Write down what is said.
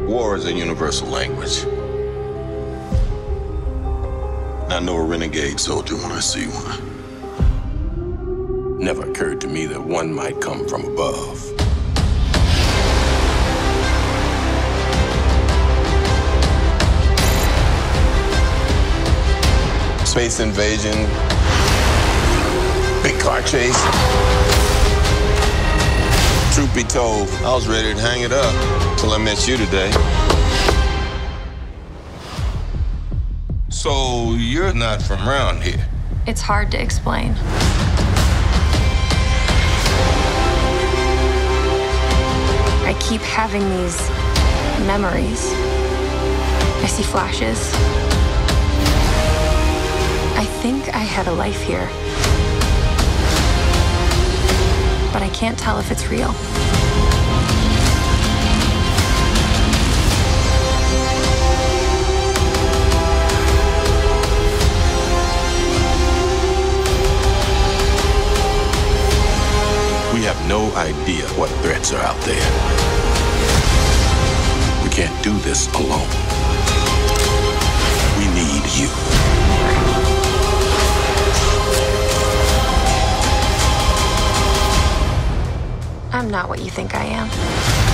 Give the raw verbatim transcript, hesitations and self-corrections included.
War is a universal language. I know a renegade soldier when I see one. Never occurred to me that one might come from above. Space invasion, big car chase. Truth be told, I was ready to hang it up till I met you today. So you're not from around here? It's hard to explain. I keep having these memories. I see flashes. I think I had a life here. But I can't tell if it's real. We have no idea what threats are out there. We can't do this alone. We need you. I'm not what you think I am.